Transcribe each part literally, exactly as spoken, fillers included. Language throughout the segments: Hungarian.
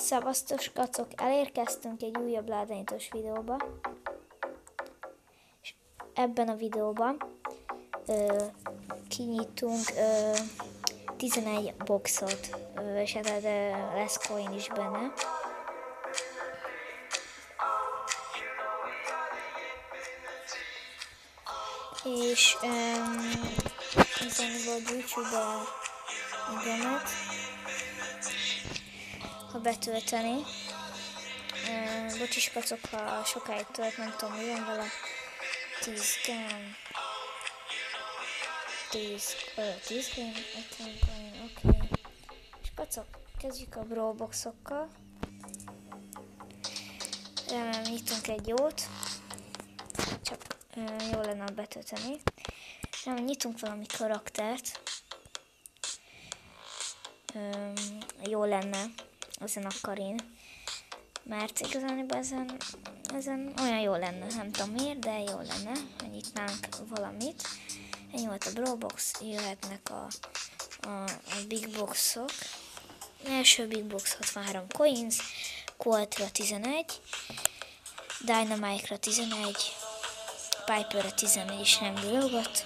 Szevasztok, kacok! Elérkeztünk egy újabb ládányítós videóba. És ebben a videóban ö, kinyitunk ö, tizenegy boxot, ö, és hát ö, lesz coin is benne. És ezen volt YouTube-a gemet, ha betölteni. Uh, bocsis kacok, ha sokáig tölt, nem tudom, mi van vele. tíz gem. tíz, tíz gem, ötven coin, oké. Okay. És kacok, kezdjük a brawlboxokkal. Remélem nyitunk egy jót. Csak uh, jó lenne betölteni. Remélem nyitunk valami karaktert. Um, jó lenne ezen a karin. Mert igazából ezen, ezen olyan jó lenne, nem tudom miért, de jó lenne, ha nyitnánk valamit. Ennyi volt a brawlbox, jöhetnek a, a, a big boxok. Első big box hatvanhárom coins, Coltra tizenegy, Dynamite-ra tizenegy, Piper-re tizennégy is nem villogott.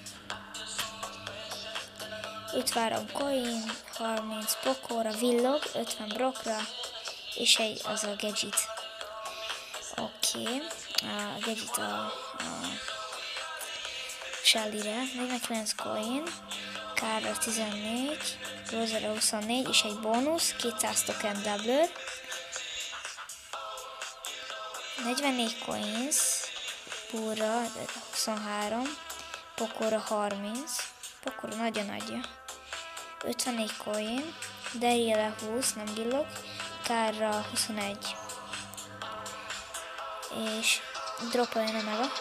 ötvenhárom coin, harminc Poco-ra villog, ötven Brockra, és egy az a gadget. Oké, okay. A gadget a, a Shelly-re, negyvenkilenc coin, Carra tizennégy, Rosa-ra huszonnégy, és egy bónusz, kétszáz token doubler, negyvennégy coins, Burra huszonhárom, Poco-ra harminc, Poco-ra nagyon adja, ötvennégy coin, Daryl-re húsz, nem villog, Carra huszonegy. És dropoljon a mega.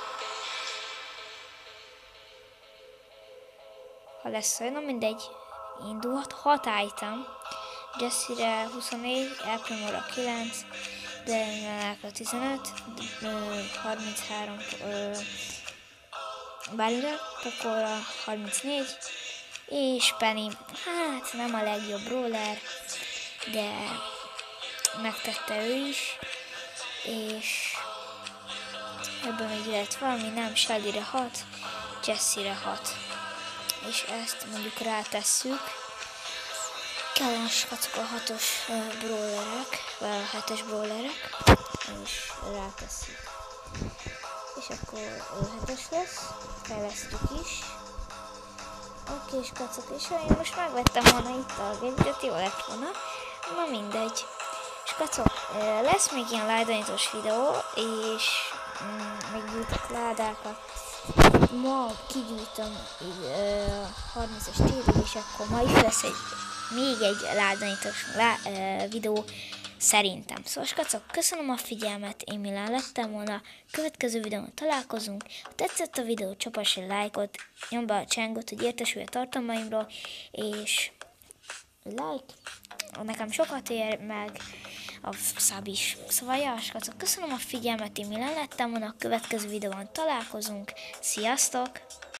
Ha lesz olyan, mindegy. Indulhat. hat item. Jessie-re huszonnégy, El Primo-ra kilenc, Daniel-ra tizenöt, harminchárom Barry-ra, Poco-ra harmincnégy, és Penny, hát nem a legjobb brawler, de megtette ő is, és ebben még lehet valami, nem, Shelly-re hat, Jessie-re hat, és ezt mondjuk rátesszük, kellemes kacok a hatos uh, brawlerek, vagy a hetes brawlerek, és rátesszük, és akkor uh, hetes lesz, fejlesztjük is. Oké, és kacok, és én most megvettem volna itt a gadgetet, jó lett volna, na mindegy. És kacok, lesz még ilyen ládányítós videó, és mm, meggyűjtök ládákat. Ma kigyűjtöm uh, harmincas térig, és akkor ma is lesz egy, még egy ládányítós lá, uh, videó szerintem. Szóval kacok, köszönöm a figyelmet, én Milán lettem volna, következő videón találkozunk. Ha tetszett a videó, csapass egy lájkot, nyomd be a csengót, hogy értesülj a tartalmaimról, és like, nekem sokat ér meg, a szab is. Szóval jás, kacok, köszönöm a figyelmet, én Milán lettem volna, következő videón találkozunk, sziasztok!